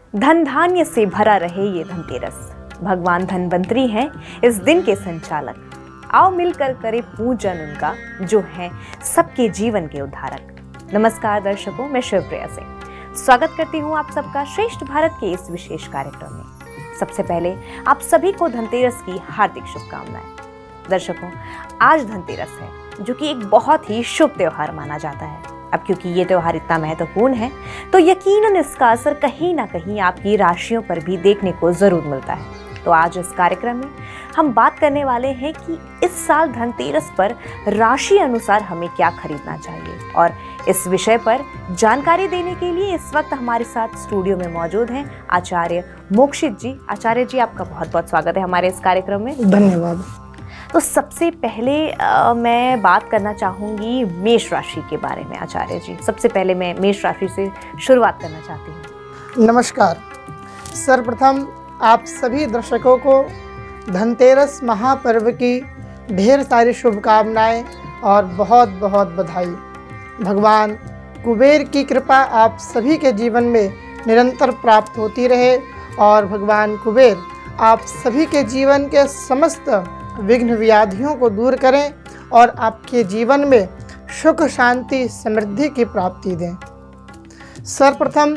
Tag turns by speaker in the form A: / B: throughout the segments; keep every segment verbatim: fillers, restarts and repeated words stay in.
A: धन धान्य से भरा रहे ये धनतेरस। भगवान धनवंतरी हैं इस दिन के संचालक। आओ मिलकर करें पूजन उनका, जो है सबके जीवन के उद्धारक। नमस्कार दर्शकों, मैं शिवप्रिया सिंह स्वागत करती हूँ आप सबका श्रेष्ठ भारत के इस विशेष कार्यक्रम में। सबसे पहले आप सभी को धनतेरस की हार्दिक शुभकामनाएं। दर्शकों, आज धनतेरस है, जो कि एक बहुत ही शुभ त्योहार माना जाता है। अब क्योंकि ये त्योहार इतना महत्वपूर्ण है, तो यकीनन इसका असर कहीं ना कहीं आपकी राशियों पर भी देखने को जरूर मिलता है। तो आज इस कार्यक्रम में हम बात करने वाले हैं कि इस साल धनतेरस पर राशि अनुसार हमें क्या खरीदना चाहिए। और इस विषय पर जानकारी देने के लिए इस वक्त हमारे साथ स्टूडियो में मौजूद हैं आचार्य मोक्षित जी। आचार्य जी, आपका बहुत बहुत स्वागत है हमारे इस कार्यक्रम में।
B: धन्यवाद।
A: तो सबसे पहले आ, मैं बात करना चाहूँगी मेष राशि के बारे में। आचार्य जी, सबसे पहले मैं मेष राशि से शुरुआत करना चाहती हूँ।
B: नमस्कार। सर्वप्रथम आप सभी दर्शकों को धनतेरस महापर्व की ढेर सारी शुभकामनाएं और बहुत बहुत बधाई। भगवान कुबेर की कृपा आप सभी के जीवन में निरंतर प्राप्त होती रहे और भगवान कुबेर आप सभी के जीवन के समस्त विघ्न व्याधियों को दूर करें और आपके जीवन में सुख शांति समृद्धि की प्राप्ति दें। सर्वप्रथम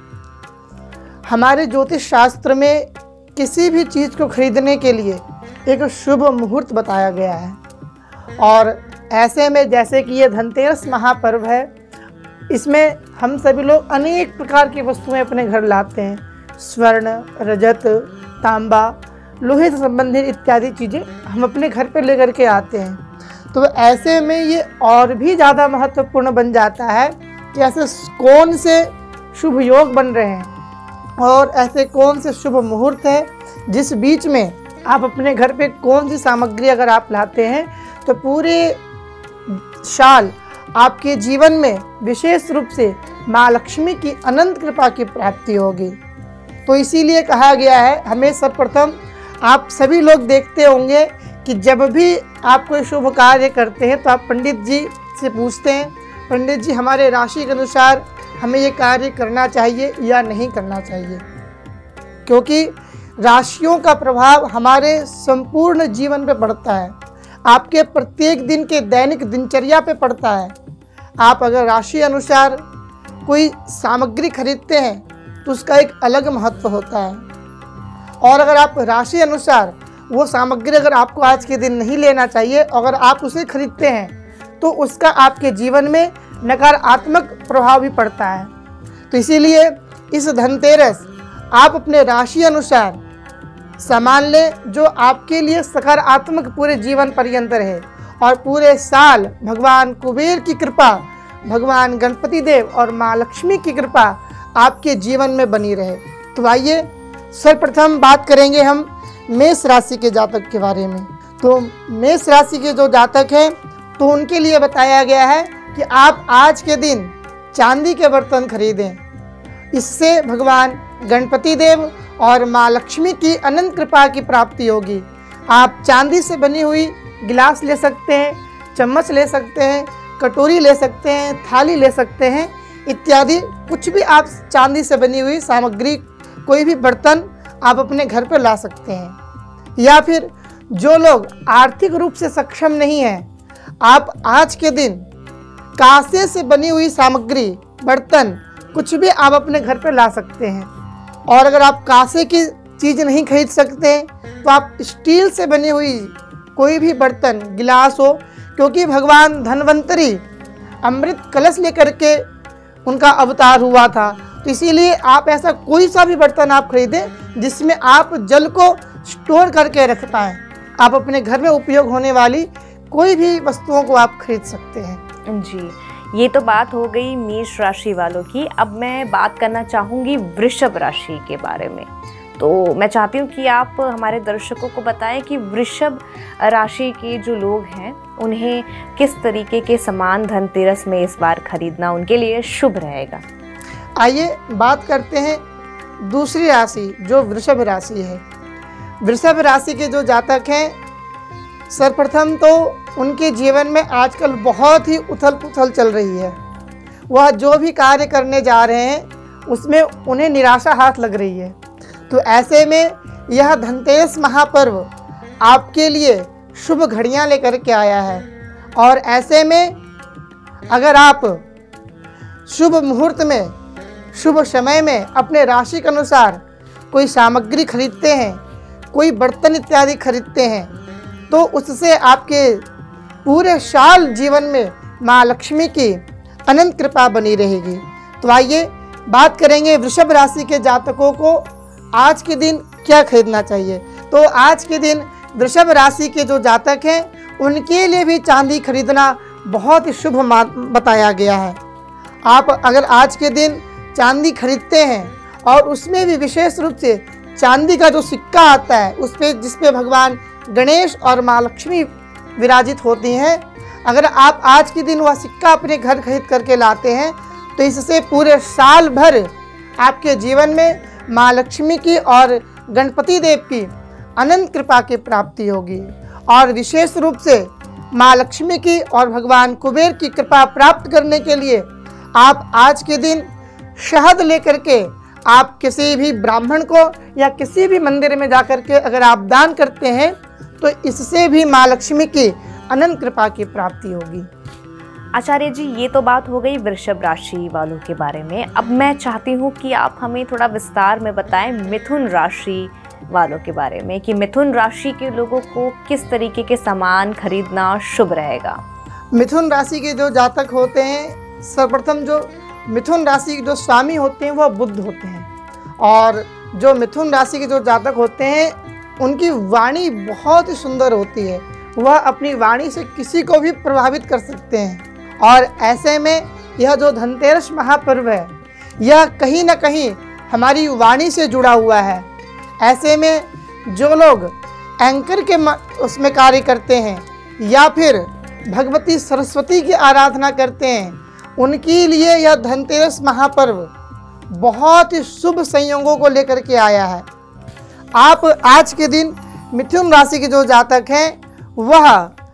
B: हमारे ज्योतिष शास्त्र में किसी भी चीज़ को खरीदने के लिए एक शुभ मुहूर्त बताया गया है, और ऐसे में जैसे कि ये धनतेरस महापर्व है, इसमें हम सभी लोग अनेक प्रकार की वस्तुएं अपने घर लाते हैं। स्वर्ण, रजत, तांबा, लोहे से संबंधित इत्यादि चीज़ें हम अपने घर पे लेकर के आते हैं। तो ऐसे में ये और भी ज़्यादा महत्वपूर्ण बन जाता है कि ऐसे कौन से शुभ योग बन रहे हैं और ऐसे कौन से शुभ मुहूर्त है, जिस बीच में आप अपने घर पे कौन सी सामग्री अगर आप लाते हैं तो पूरे साल आपके जीवन में विशेष रूप से माँ लक्ष्मी की अनंत कृपा की प्राप्ति होगी। तो इसीलिए कहा गया है, हमें सर्वप्रथम आप सभी लोग देखते होंगे कि जब भी आप कोई शुभ कार्य करते हैं तो आप पंडित जी से पूछते हैं, पंडित जी हमारे राशि के अनुसार हमें ये कार्य करना चाहिए या नहीं करना चाहिए, क्योंकि राशियों का प्रभाव हमारे संपूर्ण जीवन पे पड़ता है, आपके प्रत्येक दिन के दैनिक दिनचर्या पे पड़ता है। आप अगर राशि अनुसार कोई सामग्री खरीदते हैं तो उसका एक अलग महत्व होता है, और अगर आप राशि अनुसार वो सामग्री अगर आपको आज के दिन नहीं लेना चाहिए, अगर आप उसे खरीदते हैं तो उसका आपके जीवन में नकारात्मक प्रभाव भी पड़ता है। तो इसीलिए इस धनतेरस आप अपने राशि अनुसार सामान लें जो आपके लिए सकारात्मक पूरे जीवन पर्यंत रहे, और पूरे साल भगवान कुबेर की कृपा, भगवान गणपति देव और माँ लक्ष्मी की कृपा आपके जीवन में बनी रहे। तो आइए सर्वप्रथम बात करेंगे हम मेष राशि के जातक के बारे में। तो मेष राशि के जो जातक हैं तो उनके लिए बताया गया है कि आप आज के दिन चांदी के बर्तन खरीदें। इससे भगवान गणपति देव और माँ लक्ष्मी की अनंत कृपा की प्राप्ति होगी। आप चांदी से बनी हुई गिलास ले सकते हैं, चम्मच ले सकते हैं, कटोरी ले सकते हैं, थाली ले सकते हैं, इत्यादि कुछ भी आप चांदी से बनी हुई सामग्री, कोई भी बर्तन आप अपने घर पर ला सकते हैं। या फिर जो लोग आर्थिक रूप से सक्षम नहीं हैं, आप आज के दिन कांसे से बनी हुई सामग्री, बर्तन, कुछ भी आप अपने घर पर ला सकते हैं। और अगर आप कांसे की चीज़ नहीं खरीद सकते तो आप स्टील से बनी हुई कोई भी बर्तन, गिलास हो, क्योंकि भगवान धनवंतरी अमृत कलश लेकर के उनका अवतार हुआ था। तो इसीलिए आप ऐसा कोई सा भी बर्तन आप खरीदें जिसमें आप जल को स्टोर करके रख पाएँ। आप अपने घर में उपयोग होने वाली कोई भी वस्तुओं को आप खरीद सकते हैं।
A: जी, ये तो बात हो गई मेष राशि वालों की। अब मैं बात करना चाहूँगी वृषभ राशि के बारे में। तो मैं चाहती हूँ कि आप हमारे दर्शकों को बताएं कि वृषभ राशि के जो लोग हैं उन्हें किस तरीके के सामान धनतेरस में इस बार खरीदना उनके लिए शुभ रहेगा।
B: आइए बात करते हैं दूसरी राशि जो वृषभ राशि है। वृषभ राशि के जो जातक हैं, सर्वप्रथम तो उनके जीवन में आजकल बहुत ही उथल पुथल चल रही है। वह जो भी कार्य करने जा रहे हैं उसमें उन्हें निराशा हाथ लग रही है। तो ऐसे में यह धनतेरस महापर्व आपके लिए शुभ घड़ियां लेकर के आया है। और ऐसे में अगर आप शुभ मुहूर्त में, शुभ समय में अपने राशि के अनुसार कोई सामग्री खरीदते हैं, कोई बर्तन इत्यादि खरीदते हैं, तो उससे आपके पूरे साल जीवन में माँ लक्ष्मी की अनंत कृपा बनी रहेगी। तो आइए बात करेंगे वृषभ राशि के जातकों को आज के दिन क्या खरीदना चाहिए। तो आज के दिन वृषभ राशि के जो जातक हैं उनके लिए भी चांदी खरीदना बहुत ही शुभ बताया गया है। आप अगर आज के दिन चांदी खरीदते हैं और उसमें भी विशेष रूप से चांदी का जो सिक्का आता है उस पे जिस पे भगवान गणेश और माँ लक्ष्मी विराजित होती हैं, अगर आप आज के दिन वह सिक्का अपने घर खरीद करके लाते हैं तो इससे पूरे साल भर आपके जीवन में माँ लक्ष्मी की और गणपति देव की अनंत कृपा की प्राप्ति होगी। और विशेष रूप से माँ लक्ष्मी की और भगवान कुबेर की कृपा प्राप्त करने के लिए आप आज के दिन शहद लेकर के आप किसी भी ब्राह्मण को या किसी भी मंदिर में जाकर के अगर आप दान करते हैं तो इससे भी माँ लक्ष्मी की अनंत कृपा की प्राप्ति होगी।
A: आचार्य जी, ये तो बात हो गई वृषभ राशि वालों के बारे में। अब मैं चाहती हूँ कि आप हमें थोड़ा विस्तार में बताएं मिथुन राशि वालों के बारे में, कि मिथुन राशि के लोगों को किस तरीके के सामान खरीदना शुभ रहेगा।
B: मिथुन राशि के जो जातक होते हैं, सर्वप्रथम जो मिथुन राशि के जो स्वामी होते हैं वह बुध होते हैं। और जो मिथुन राशि के जो जातक होते हैं उनकी वाणी बहुत ही सुंदर होती है, वह अपनी वाणी से किसी को भी प्रभावित कर सकते हैं। और ऐसे में यह जो धनतेरस महापर्व है यह कहीं ना कहीं हमारी वाणी से जुड़ा हुआ है। ऐसे में जो लोग एंकर के उसमें कार्य करते हैं या फिर भगवती सरस्वती की आराधना करते हैं, उनके लिए यह धनतेरस महापर्व बहुत ही शुभ संयोगों को लेकर के आया है। आप आज के दिन मिथुन राशि के जो जातक हैं वह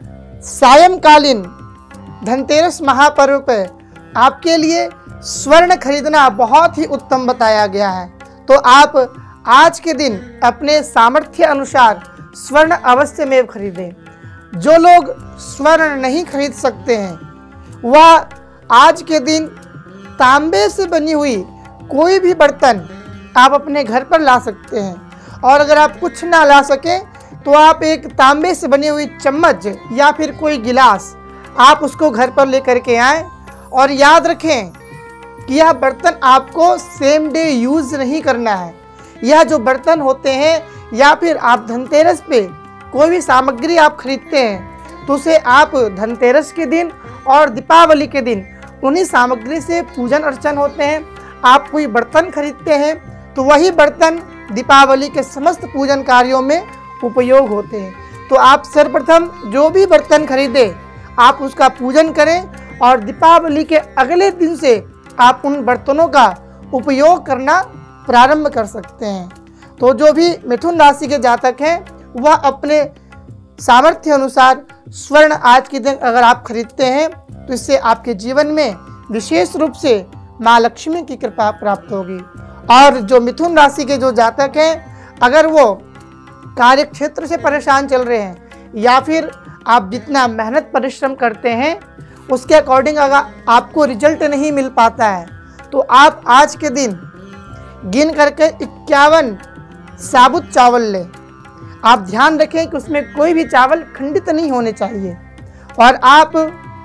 B: सायंकालीन धनतेरस महापर्व पर आपके लिए स्वर्ण खरीदना बहुत ही उत्तम बताया गया है। तो आप आज के दिन अपने सामर्थ्य अनुसार स्वर्ण अवश्य में खरीदें। जो लोग स्वर्ण नहीं खरीद सकते हैं वह आज के दिन तांबे से बनी हुई कोई भी बर्तन आप अपने घर पर ला सकते हैं। और अगर आप कुछ ना ला सके तो आप एक तांबे से बनी हुई चम्मच या फिर कोई गिलास आप उसको घर पर लेकर के आएँ। और याद रखें कि यह बर्तन आपको सेम डे यूज़ नहीं करना है। यह जो बर्तन होते हैं या फिर आप धनतेरस पे कोई भी सामग्री आप खरीदते हैं तो उसे आप धनतेरस के दिन और दीपावली के दिन उन्हीं सामग्री से पूजन अर्चन होते हैं। आप कोई बर्तन खरीदते हैं तो वही बर्तन दीपावली के समस्त पूजन कार्यों में उपयोग होते हैं। तो आप सर्वप्रथम जो भी बर्तन खरीदें आप उसका पूजन करें और दीपावली के अगले दिन से आप उन बर्तनों का उपयोग करना प्रारंभ कर सकते हैं। तो जो भी मिथुन राशि के जातक हैं वह अपने सामर्थ्य अनुसार स्वर्ण आज के दिन अगर आप खरीदते हैं तो इससे आपके जीवन में विशेष रूप से माँ लक्ष्मी की कृपा प्राप्त होगी। और जो मिथुन राशि के जो जातक हैं अगर वो कार्य क्षेत्र से परेशान चल रहे हैं या फिर आप जितना मेहनत परिश्रम करते हैं उसके अकॉर्डिंग अगर आपको रिजल्ट नहीं मिल पाता है तो आप आज के दिन गिन करके इक्यावन साबुत चावल लें। आप ध्यान रखें कि उसमें कोई भी चावल खंडित नहीं होने चाहिए। और आप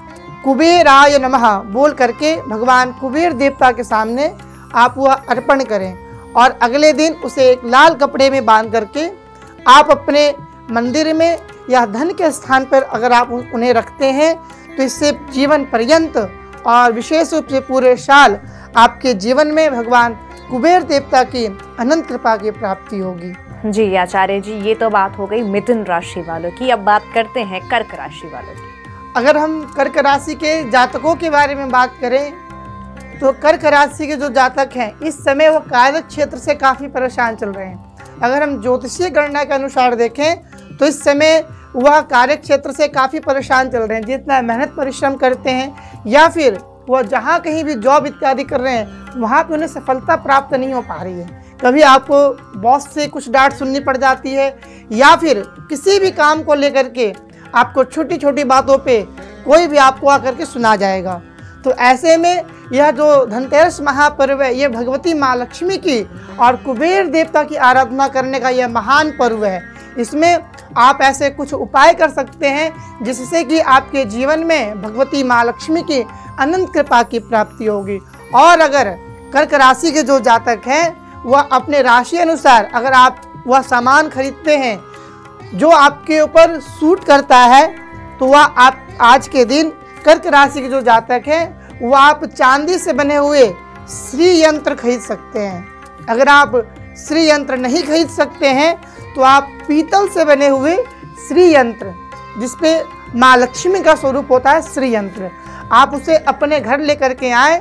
B: कुबेराय नमः बोल करके भगवान कुबेर देवता के सामने आप वह अर्पण करें। और अगले दिन उसे एक लाल कपड़े में बांध करके आप अपने मंदिर में या धन के स्थान पर अगर आप उन्हें रखते हैं तो इससे जीवन पर्यंत और विशेष रूप से पूरे साल आपके जीवन में भगवान कुबेर देवता की अनंत कृपा की प्राप्ति होगी।
A: जी आचार्य जी, ये तो बात हो गई मिथुन राशि वालों की। अब बात करते हैं कर्क राशि वालों की।
B: अगर हम कर्क राशि के जातकों के बारे में बात करें तो कर्क राशि के जो जातक हैं इस समय वो कार्य क्षेत्र से काफ़ी परेशान चल रहे हैं। अगर हम ज्योतिषीय गणना के अनुसार देखें तो इस समय वह कार्य क्षेत्र से काफ़ी परेशान चल रहे हैं। जितना मेहनत परिश्रम करते हैं या फिर वह जहाँ कहीं भी जॉब इत्यादि कर रहे हैं वहाँ पे उन्हें सफलता प्राप्त नहीं हो पा रही है। कभी आपको बॉस से कुछ डांट सुननी पड़ जाती है, या फिर किसी भी काम को लेकर के आपको छोटी छोटी बातों पे कोई भी आपको आकर के सुना जाएगा। तो ऐसे में यह जो धनतेरस महापर्व है, ये भगवती माँ लक्ष्मी की और कुबेर देवता की आराधना करने का यह महान पर्व है। इसमें आप ऐसे कुछ उपाय कर सकते हैं जिससे कि आपके जीवन में भगवती माँ लक्ष्मी की अनंत कृपा की प्राप्ति होगी। और अगर कर्क राशि के जो जातक हैं वह अपने राशि अनुसार अगर आप वह सामान खरीदते हैं जो आपके ऊपर सूट करता है, तो वह आप आज के दिन कर्क राशि के जो जातक हैं वह आप चांदी से बने हुए श्री यंत्र खरीद सकते हैं। अगर आप श्री यंत्र नहीं खरीद सकते हैं तो आप पीतल से बने हुए श्री यंत्र, जिसपे माँ लक्ष्मी का स्वरूप होता है श्री यंत्र, आप उसे अपने घर लेकर के आए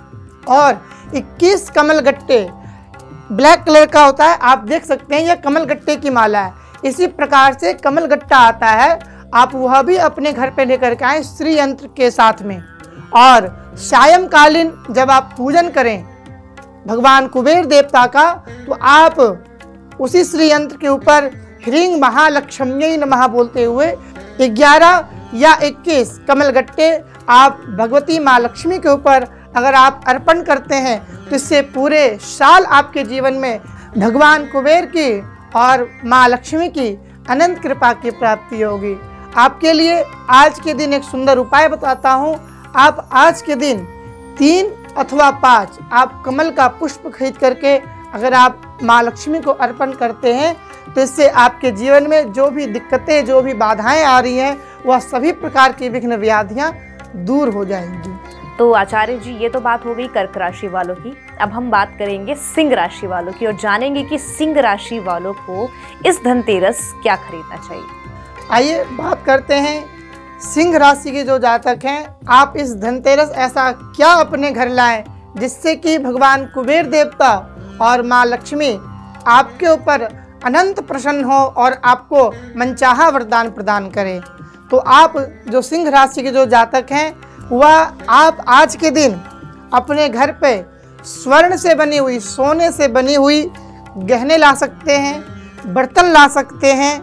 B: और इक्कीस कमल गट्टे, ब्लैक कलर का होता है, आप देख सकते हैं यह कमल गट्टे की माला है। इसी प्रकार से कमल गट्टा आता है, आप वह भी अपने घर पे लेकर के आए श्री यंत्र के साथ में। और सायंकालीन जब आप पूजन करें भगवान कुबेर देवता का, तो आप उसी श्री यंत्र के ऊपर ह्रीं महालक्ष्म्यै नमः बोलते हुए ग्यारह या इक्कीस कमल गट्टे आप भगवती माँ लक्ष्मी के ऊपर अगर आप अर्पण करते हैं तो इससे पूरे साल आपके जीवन में भगवान कुबेर की और माँ लक्ष्मी की अनंत कृपा की प्राप्ति होगी। आपके लिए आज के दिन एक सुंदर उपाय बताता हूँ। आप आज के दिन तीन अथवा पाँच आप कमल का पुष्प खरीद करके अगर आप माँ लक्ष्मी को अर्पण करते हैं तो इससे आपके जीवन में जो भी दिक्कतें, जो भी बाधाएं आ रही हैं, वह सभी प्रकार की विघ्न व्याधियां दूर हो जाएंगी।
A: तो आचार्य जी, ये तो बात हो गई कर्क राशि वालों की। अब हम बात करेंगे सिंह राशि वालों की और जानेंगे कि सिंह राशि वालों को इस धनतेरस क्या खरीदना चाहिए।
B: आइए बात करते हैं सिंह राशि के जो जातक हैं, आप इस धनतेरस ऐसा क्या अपने घर लाएं जिससे कि भगवान कुबेर देवता और माँ लक्ष्मी आपके ऊपर अनंत प्रसन्न हो और आपको मनचाहा वरदान प्रदान करें। तो आप जो सिंह राशि के जो जातक हैं वह आप आज के दिन अपने घर पे स्वर्ण से बनी हुई, सोने से बनी हुई गहने ला सकते हैं, बर्तन ला सकते हैं।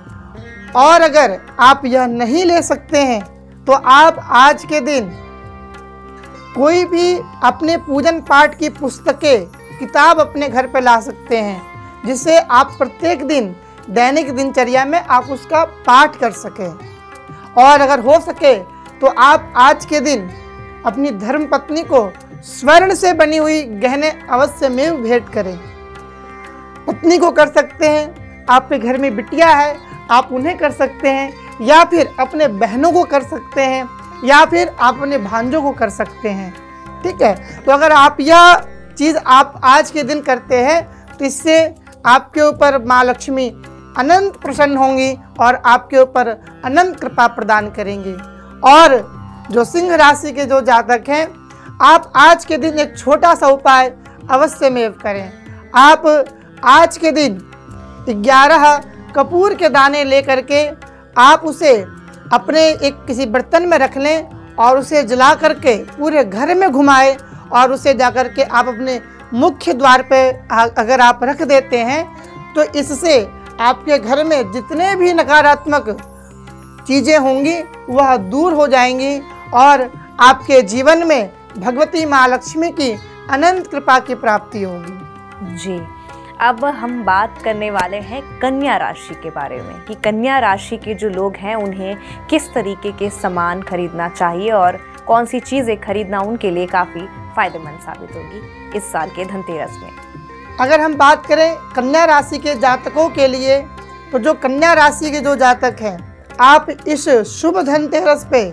B: और अगर आप यह नहीं ले सकते हैं तो आप आज के दिन कोई भी अपने पूजन पाठ की पुस्तकें, किताब अपने घर पे ला सकते हैं, जिससे आप प्रत्येक दिन दैनिक दिनचर्या में आप उसका पाठ कर सकें। और अगर हो सके तो आप आज के दिन अपनी धर्म पत्नी को स्वर्ण से बनी हुई गहने अवश्य में भेंट करें। पत्नी को कर सकते हैं, आपके घर में बिटिया है आप उन्हें कर सकते हैं, या फिर अपने बहनों को कर सकते हैं, या फिर आप अपने भांजों को कर सकते हैं। ठीक है, तो अगर आप यह चीज़ आप आज के दिन करते हैं तो इससे आपके ऊपर माँ लक्ष्मी अनंत प्रसन्न होंगी और आपके ऊपर अनंत कृपा प्रदान करेंगे। और जो सिंह राशि के जो जातक हैं, आप आज के दिन एक छोटा सा उपाय अवश्य में करें। आप आज के दिन ग्यारह कपूर के दाने लेकर के आप उसे अपने एक किसी बर्तन में रख लें और उसे जला करके पूरे घर में घुमाएं और उसे जाकर के आप अपने मुख्य द्वार पे अगर आप रख देते हैं तो इससे आपके घर में जितने भी नकारात्मक चीज़ें होंगी वह दूर हो जाएंगी और आपके जीवन में भगवती माँ लक्ष्मी की अनंत कृपा की प्राप्ति होगी।
A: जी, अब हम बात करने वाले हैं कन्या राशि के बारे में कि कन्या राशि के जो लोग हैं उन्हें किस तरीके के सामान खरीदना चाहिए और कौन सी चीज़ें खरीदना उनके लिए काफ़ी फायदेमंद साबित होगी इस साल के धनतेरस में।
B: अगर हम बात करें कन्या राशि के जातकों के लिए, तो जो कन्या राशि के जो जातक हैं, आप इस शुभ धनतेरस पे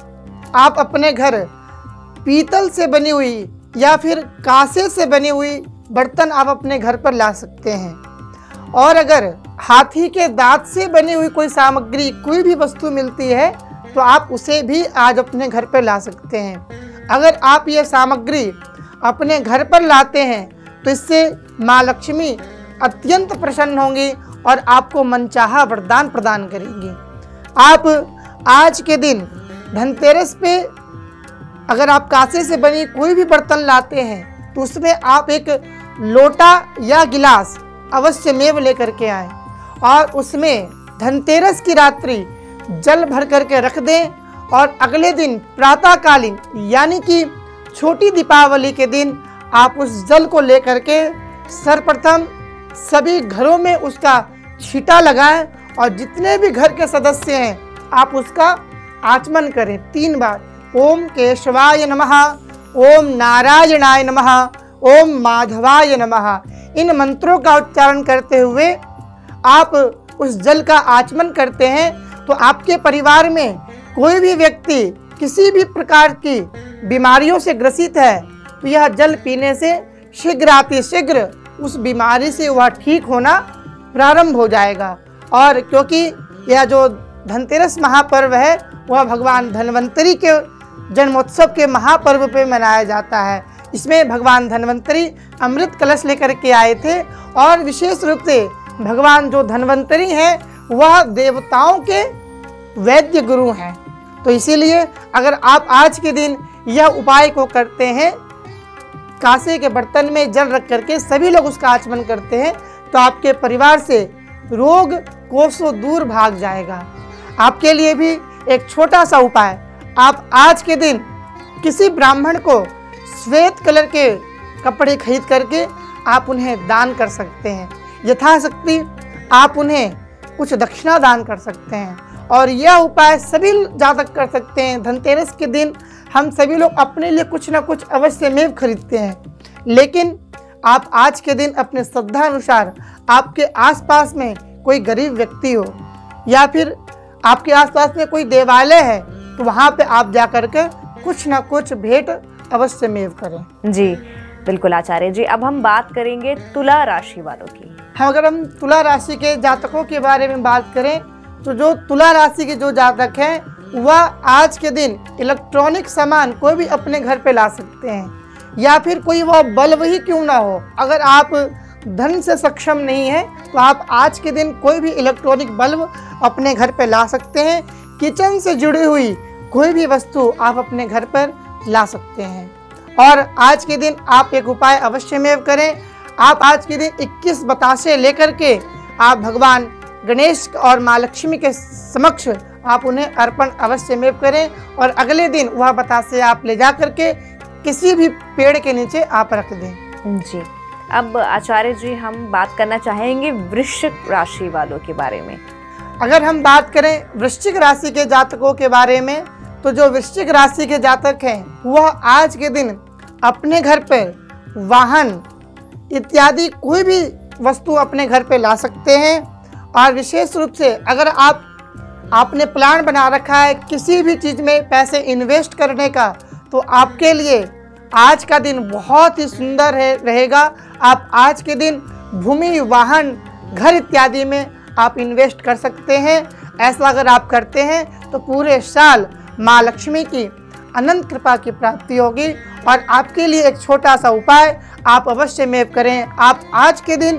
B: आप अपने घर पीतल से बनी हुई या फिर कांसे से बनी हुई बर्तन आप अपने घर पर ला सकते हैं। और अगर हाथी के दांत से बनी हुई कोई सामग्री, कोई भी वस्तु मिलती है तो आप उसे भी आज अपने घर पर ला सकते हैं। अगर आप ये सामग्री अपने घर पर लाते हैं तो इससे माँ लक्ष्मी अत्यंत प्रसन्न होंगी और आपको मनचाहा वरदान प्रदान करेंगी। आप आज के दिन धनतेरस पे अगर आप कांसे से बनी कोई भी बर्तन लाते हैं तो उसमें आप एक लोटा या गिलास अवश्य मेव लेकर के आए और उसमें धनतेरस की रात्रि जल भर करके रख दें और अगले दिन प्रातःकालीन यानी कि छोटी दीपावली के दिन आप उस जल को लेकर के सर्वप्रथम सभी घरों में उसका छींटा लगाएं और जितने भी घर के सदस्य हैं आप उसका आचमन करें तीन बार। ओम केशवाय नमः, ओम नारायणाय नमः, ओम माधवाय नमः। इन मंत्रों का उच्चारण करते हुए आप उस जल का आचमन करते हैं तो आपके परिवार में कोई भी व्यक्ति किसी भी प्रकार की बीमारियों से ग्रसित है तो यह जल पीने से शीघ्र अतिशीघ्र उस बीमारी से वह ठीक होना प्रारंभ हो जाएगा। और क्योंकि यह जो धनतेरस महापर्व है वह भगवान धन्वंतरी के जन्मोत्सव के महापर्व पे मनाया जाता है। इसमें भगवान धन्वंतरी अमृत कलश लेकर के आए थे और विशेष रूप से भगवान जो धन्वंतरी हैं वह देवताओं के वैद्य गुरु हैं। तो इसीलिए अगर आप आज के दिन यह उपाय को करते हैं, कांसे के बर्तन में जल रख करके सभी लोग उसका आचमन करते हैं तो आपके परिवार से रोग कोसों दूर भाग जाएगा। आपके लिए भी एक छोटा सा उपाय, आप आज के दिन किसी ब्राह्मण को श्वेत कलर के कपड़े खरीद करके आप उन्हें दान कर सकते हैं। यथाशक्ति आप उन्हें कुछ दक्षिणा दान कर सकते हैं और यह उपाय सभी जातक कर सकते हैं। धनतेरस के दिन हम सभी लोग अपने लिए कुछ ना कुछ अवश्य में खरीदते हैं, लेकिन आप आज के दिन अपने श्रद्धा अनुसार आपके आसपास में कोई गरीब व्यक्ति हो या फिर आपके आसपास में कोई देवालय है तो वहाँ पे आप जाकर के कुछ ना कुछ भेंट अवश्य में करें।
A: जी बिल्कुल आचार्य जी। अब हम बात करेंगे तुला राशि वालों की।
B: हम अगर हम तुला राशि के जातकों के बारे में बात करें तो जो तुला राशि के जो जातक हैं वह आज के दिन इलेक्ट्रॉनिक सामान कोई भी अपने घर पे ला सकते हैं या फिर कोई वह बल्ब ही क्यों ना हो। अगर आप धन से सक्षम नहीं है तो आप आज के दिन कोई भी इलेक्ट्रॉनिक बल्ब अपने घर पे ला सकते हैं। किचन से जुड़ी हुई कोई भी वस्तु आप अपने घर पर ला सकते हैं। और आज के दिन आप एक उपाय अवश्य में करें। आप आज के दिन इक्कीस बतासे लेकर के आप भगवान गणेश और माँ लक्ष्मी के समक्ष आप उन्हें अर्पण अवश्य में करें और अगले दिन वह बतासे आप ले जा करके किसी भी पेड़ के नीचे आप रख दें।
A: जी अब आचार्य जी हम बात करना चाहेंगे वृश्चिक राशि वालों के बारे में।
B: अगर हम बात करें वृश्चिक राशि के जातकों के बारे में तो जो वृश्चिक राशि के जातक हैं वह आज के दिन अपने घर पर वाहन इत्यादि कोई भी वस्तु अपने घर पे ला सकते हैं। और विशेष रूप से अगर आप आपने प्लान बना रखा है किसी भी चीज़ में पैसे इन्वेस्ट करने का तो आपके लिए आज का दिन बहुत ही सुंदर है रहेगा। आप आज के दिन भूमि वाहन घर इत्यादि में आप इन्वेस्ट कर सकते हैं। ऐसा अगर आप करते हैं तो पूरे साल माँ लक्ष्मी की अनंत कृपा की प्राप्ति होगी। और आपके लिए एक छोटा सा उपाय आप अवश्य में करें। आप आज के दिन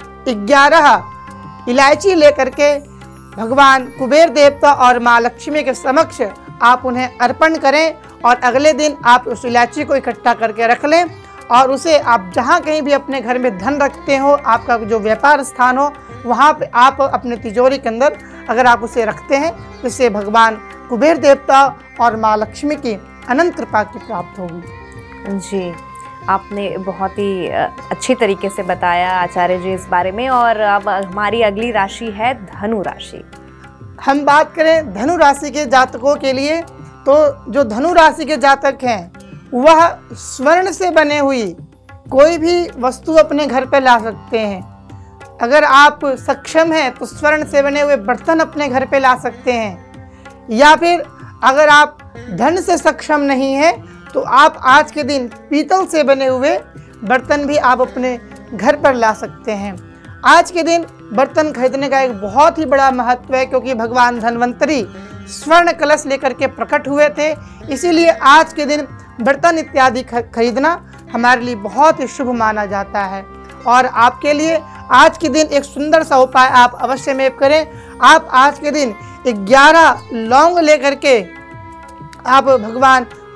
B: ग्यारह इलायची लेकर के भगवान कुबेर देवता और माँ लक्ष्मी के समक्ष आप उन्हें अर्पण करें और अगले दिन आप उस इलायची को इकट्ठा करके रख लें और उसे आप जहाँ कहीं भी अपने घर में धन रखते हो, आपका जो व्यापार स्थान हो, वहाँ पे आप अपने तिजोरी के अंदर अगर आप उसे रखते हैं तो इससे भगवान कुबेर देवता और माँ लक्ष्मी की अनंत कृपा की प्राप्त होगी।
A: जी आपने बहुत ही अच्छी तरीके से बताया आचार्य जी इस बारे में। और अब हमारी अगली राशि है धनु राशि।
B: हम बात करें धनु राशि के जातकों के लिए तो जो धनु राशि के जातक हैं वह स्वर्ण से बने हुई कोई भी वस्तु अपने घर पर ला सकते हैं। अगर आप सक्षम हैं तो स्वर्ण से बने हुए बर्तन अपने घर पे ला सकते हैं या फिर अगर आप धन से सक्षम नहीं हैं तो आप आज के दिन पीतल से बने हुए बर्तन भी आप अपने घर पर ला सकते हैं। आज के दिन बर्तन खरीदने का एक बहुत ही बड़ा महत्व है क्योंकि भगवान धन्वंतरी स्वर्ण कलश लेकर के प्रकट हुए थे, इसीलिए आज के दिन बर्तन इत्यादि खरीदना हमारे लिए बहुत ही शुभ माना जाता है। और आपके लिए आज के दिन एक सुंदर सा उपाय आप अवश्य में करें। आप आज के दिन ग्यारह लौंग लेकर के आप भगवान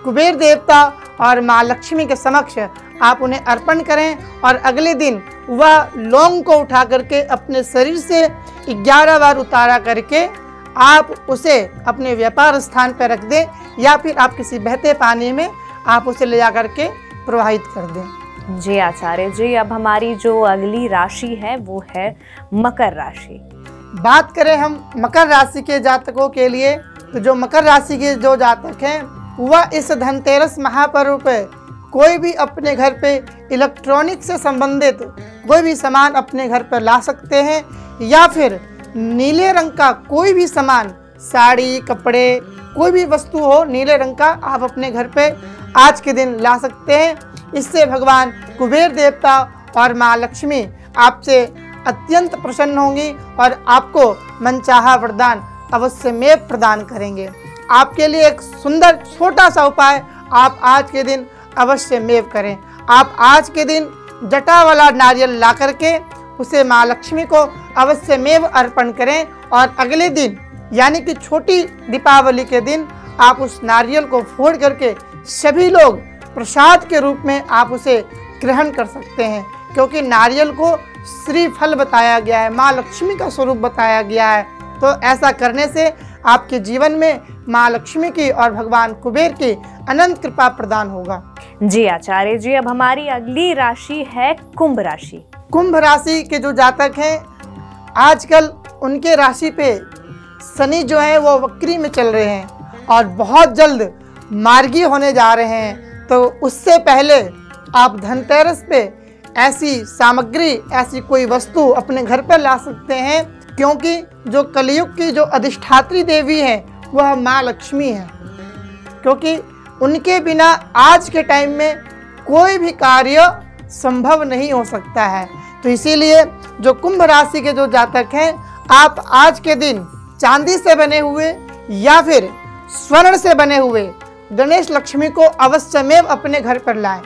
B: कुबेर देवता और माँ लक्ष्मी के समक्ष आप उन्हें अर्पण करें और अगले दिन वह लौंग को उठा करके अपने शरीर से ग्यारह बार उतारा करके आप उसे अपने व्यापार स्थान पर रख दें या फिर आप किसी बहते पानी में आप उसे ले जा करके प्रवाहित कर दें।
A: जी आचार्य जी, अब हमारी जो अगली राशि है वो है मकर राशि।
B: बात करें हम मकर राशि के जातकों के लिए, तो जो मकर राशि के जो जातक हैं वह इस धनतेरस महापर्व पे कोई भी अपने घर पे इलेक्ट्रॉनिक से संबंधित कोई भी सामान अपने घर पर ला सकते हैं या फिर नीले रंग का कोई भी सामान, साड़ी, कपड़े, कोई भी वस्तु हो नीले रंग का आप अपने घर पे आज के दिन ला सकते हैं। इससे भगवान कुबेर देवता और माँ लक्ष्मी आपसे अत्यंत प्रसन्न होंगी और आपको मनचाहा वरदान अवश्य में प्रदान करेंगे। आपके लिए एक सुंदर छोटा सा उपाय आप आज के दिन अवश्य मेव करें। आप आज के दिन जटा वाला नारियल ला करके उसे माँ लक्ष्मी को अवश्य मेव अर्पण करें और अगले दिन यानी कि छोटी दीपावली के दिन आप उस नारियल को फोड़ करके सभी लोग प्रसाद के रूप में आप उसे ग्रहण कर सकते हैं, क्योंकि नारियल को श्रीफल बताया गया है, माँ लक्ष्मी का स्वरूप बताया गया है। तो ऐसा करने से आपके जीवन में माँ लक्ष्मी की और भगवान कुबेर की अनंत कृपा प्रदान होगा।
A: जी आचार्य जी, अब हमारी अगली राशि है कुंभ राशि।
B: कुंभ राशि के जो जातक हैं आजकल उनके राशि पे शनि जो है वो वक्री में चल रहे हैं और बहुत जल्द मार्गी होने जा रहे हैं। तो उससे पहले आप धनतेरस पे ऐसी सामग्री, ऐसी कोई वस्तु अपने घर पर ला सकते हैं, क्योंकि जो कलयुग की जो अधिष्ठात्री देवी है वह माँ लक्ष्मी है, क्योंकि उनके बिना आज के टाइम में कोई भी कार्य संभव नहीं हो सकता है। तो इसीलिए जो कुंभ राशि के जो जातक हैं आप आज के दिन चांदी से बने हुए या फिर स्वर्ण से बने हुए गणेश लक्ष्मी को अवश्य में अपने घर पर लाएं,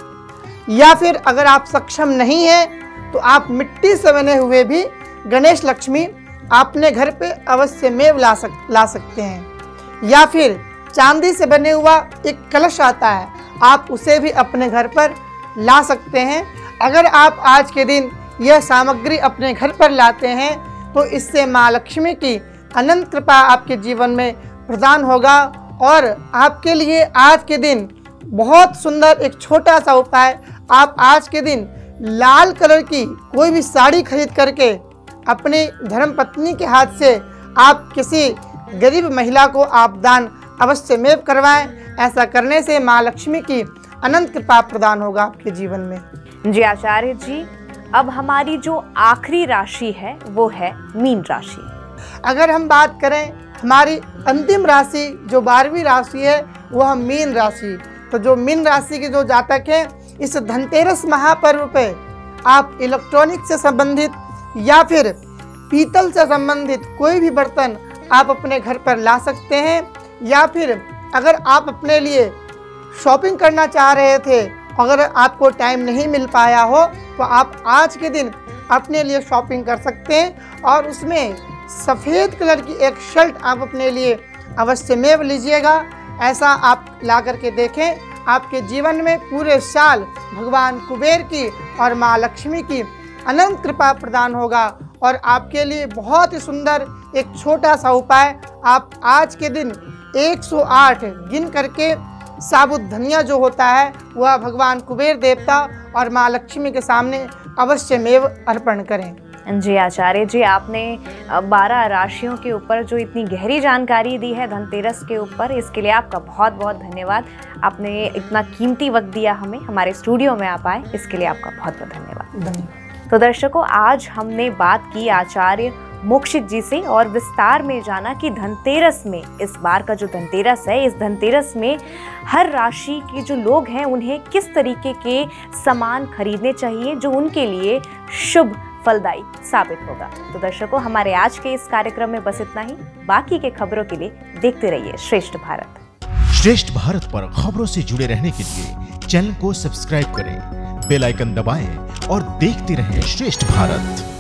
B: या फिर अगर आप सक्षम नहीं हैं तो आप मिट्टी से बने हुए भी गणेश लक्ष्मी अपने घर पे अवश्य में ला सक ला सकते हैं, या फिर चांदी से बने हुआ एक कलश आता है आप उसे भी अपने घर पर ला सकते हैं। अगर आप आज के दिन यह सामग्री अपने घर पर लाते हैं तो इससे माँ लक्ष्मी की अनंत कृपा आपके जीवन में प्रदान होगा और आपके लिए आज के दिन बहुत सुंदर एक छोटा सा उपाय, आप आज के दिन लाल कलर की कोई भी साड़ी खरीद करके अपनी धर्मपत्नी के हाथ से आप किसी गरीब महिला को आप दान अवश्य में करवाएं। ऐसा करने से माँ लक्ष्मी की अनंत कृपा प्रदान होगा आपके जीवन में।
A: जी आचार्य जी, अब हमारी जो आखिरी राशि है वो है मीन राशि।
B: अगर हम बात करें हमारी अंतिम राशि जो बारहवीं राशि है वह मीन राशि, तो जो मीन राशि के जो जातक हैं इस धनतेरस महापर्व पे आप इलेक्ट्रॉनिक से संबंधित या फिर पीतल से संबंधित कोई भी बर्तन आप अपने घर पर ला सकते हैं, या फिर अगर आप अपने लिए शॉपिंग करना चाह रहे थे, अगर आपको टाइम नहीं मिल पाया हो तो आप आज के दिन अपने लिए शॉपिंग कर सकते हैं और उसमें सफ़ेद कलर की एक शर्ट आप अपने लिए अवश्य में लीजिएगा। ऐसा आप ला करके देखें, आपके जीवन में पूरे साल भगवान कुबेर की और माँ लक्ष्मी की अनंत कृपा प्रदान होगा और आपके लिए बहुत ही सुंदर एक छोटा सा उपाय, आप आज के दिन एक सौ आठ गिन करके साबुत धनिया जो होता है वह भगवान कुबेर देवता और माँ लक्ष्मी के सामने अवश्य में अर्पण करें।
A: जी आचार्य जी, आपने बारह राशियों के ऊपर जो इतनी गहरी जानकारी दी है धनतेरस के ऊपर, इसके लिए आपका बहुत बहुत धन्यवाद। आपने इतना कीमती वक्त दिया हमें, हमारे स्टूडियो में आप आए, इसके लिए आपका बहुत बहुत धन्यवाद।
B: धन्यवाद।
A: तो दर्शकों, आज हमने बात की आचार्य मोक्षित जी से और विस्तार में जाना कि धनतेरस में, इस बार का जो धनतेरस है, इस धनतेरस में हर राशि के जो लोग हैं उन्हें किस तरीके के सामान खरीदने चाहिए जो उनके लिए शुभ फलदायी साबित होगा। तो दर्शकों, हमारे आज के इस कार्यक्रम में बस इतना ही। बाकी के खबरों के लिए देखते रहिए श्रेष्ठ भारत।
C: श्रेष्ठ भारत पर खबरों से जुड़े रहने के लिए चैनल को सब्सक्राइब करें, बेल आइकन दबाएं और देखते रहें श्रेष्ठ भारत।